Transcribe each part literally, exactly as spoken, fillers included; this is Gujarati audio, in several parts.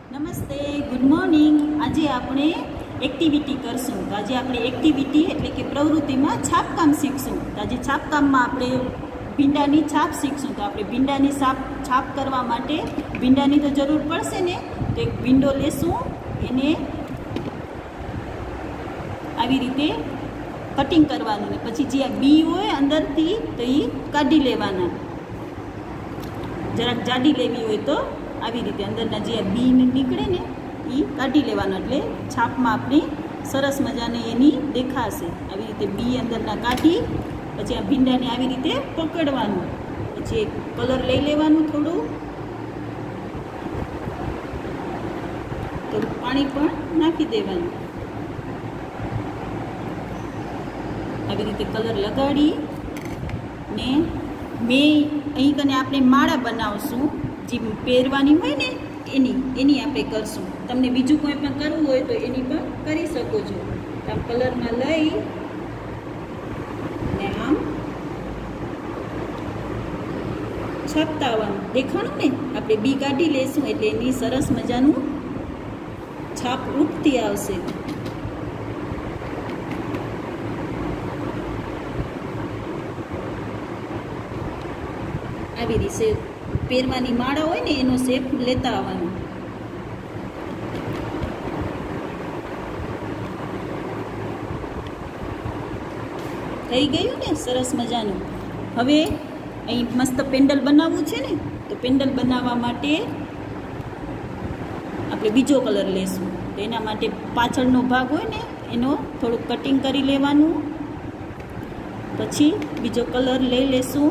નમસ્તે, ગુડ મોર્નિંગ. આજે આપણે એક્ટિવિટી કરશું. તો આજે આપણે એક્ટિવિટી એટલે કે પ્રવૃત્તિમાં છાપકામ શીખશું. તો આજે છાપકામમાં આપણે ભીંડાની છાપ શીખશું. તો આપણે ભીંડાની છાપ છાપ કરવા માટે ભીંડાની તો જરૂર પડશે ને, તો એક ભીંડો લેશું, એને આવી રીતે કટિંગ કરવાનું ને પછી જે બી હોય અંદરથી તો એ કાઢી લેવાના. જરાક જાડી લેવી હોય તો આવી રીતે અંદરના જે બી નીકળે ને એ કાઢી લેવાનો, એટલે છાપમાં આપણી સરસ મજાને એની દેખાશે. આવી રીતે બી અંદરના કાઢી પછી આ ભીંડાને આવી રીતે પકડવાનું, પછી કલર લઈ લેવાનું, થોડું થોડું પાણી પણ નાખી દેવાનું. આવી રીતે કલર લગાડી ને મેં અહીં કને આપણે માળા બનાવશું, જે પહેરવાની હોય ને એની એની આપણે કરશું. તમને બીજું કોઈ પણ કરવું હોય તો એની પણ કરી શકો છો. આમ કલરમાં લઈ ને આમ છાપતા આવવાનું. દેખાણું ને, આપણે બી કાઢી લેશું એટલે એની સરસ મજાનું છાપ ઉઠતી આવશે. આવી રીતે પહેરવાની માળા હોય ને એનો શેપ લેતા આવવાનો. થઈ ગયું ને સરસ મજાનું. હવે અહીં મસ્ત પેન્ડલ બનાવવું છે ને, તો પેન્ડલ બનાવવા માટે આપણે બીજો કલર લેશું. તો એના માટે પાછળનો ભાગ હોય ને એનો થોડુંક કટિંગ કરી લેવાનું, પછી બીજો કલર લઈ લેશું.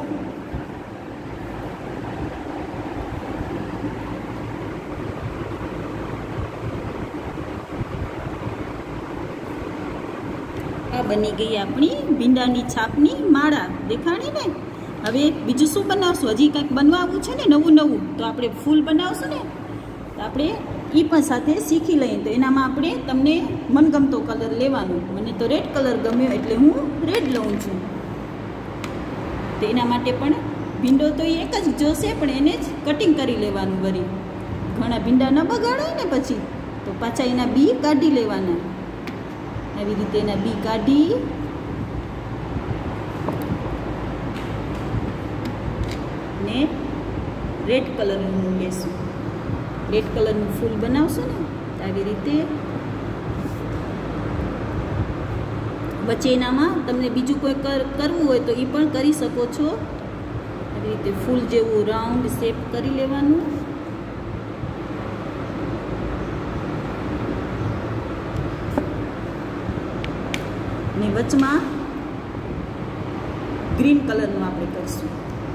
બની ગઈ આપણી ભીંડાની છાપની માળા. દેખાણી ને. હવે બીજું શું બનાવશું? હજી કંઈક બનાવવું છે ને નવું નવું, તો આપણે ફૂલ બનાવશું ને, તો આપણે એ પણ સાથે શીખી લઈએ. તો એનામાં આપણે તમને મનગમતો કલર લેવાનો. મને તો રેડ કલર ગમ્યો એટલે હું રેડ લઉં છું. તો એના માટે પણ ભીંડો તો એક જ જોશે, પણ એને જ કટિંગ કરી લેવાનું. વળી ઘણા ભીંડા ન બગાડાય ને પછી, તો પાછા એના બી કાઢી લેવાના. આવી રીતે એના બી કાઢી ને રેડ કલરનું લેશું. રેડ કલરનું ફૂલ બનાવશું ને, આવી રીતે વચ્ચે એનામાં તમને બીજું કોઈ કરવું હોય તો એ પણ કરી શકો છો. આવી રીતે ફૂલ જેવું રાઉન્ડ શેપ કરી લેવાનું. ને વચમાં ગ્રીન કલરનું આપણે કરીશું.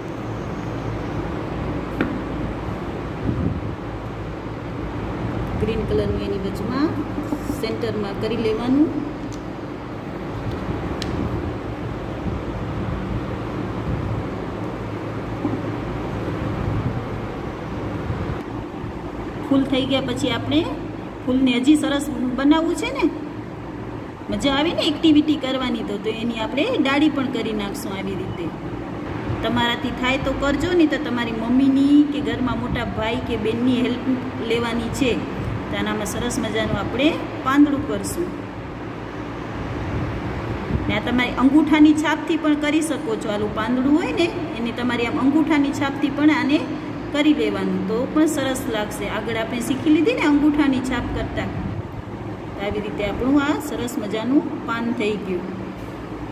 ગ્રીન કલરનું એની વચમાં સેન્ટરમાં કરી લેવાનું. ફૂલ થઈ ગયા પછી આપણે ફૂલને હજી સરસ બનાવવું છે ને, મજા આવે ને એક્ટિવિટી કરવાની, તો તો એની આપણે ડાળી પણ કરી નાખશું. આવી રીતે તમારાથી થાય તો કરજો, નહીં તો તમારી મમ્મીની કે ઘરમાં મોટા ભાઈ કે બેનની હેલ્પ લેવાની છે. તો આનામાં સરસ મજાનું આપણે પાંદડું કરશું. ને આ તમારી અંગૂઠાની છાપથી પણ કરી શકો છો. આલું પાંદડું હોય ને એને તમારી આમ અંગૂઠાની છાપથી પણ આને કરી લેવાનું, તો પણ સરસ લાગશે. આગળ આપણે શીખી લીધી ને અંગૂઠાની છાપ કરતા. આવી રીતે આપણું આ સરસ મજાનું પાન થઈ ગયું.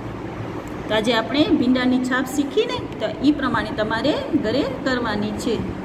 તો આજે આપણે ભીંડાની છાપ શીખીને તો એ પ્રમાણે તમારે ઘરે કરવાની છે.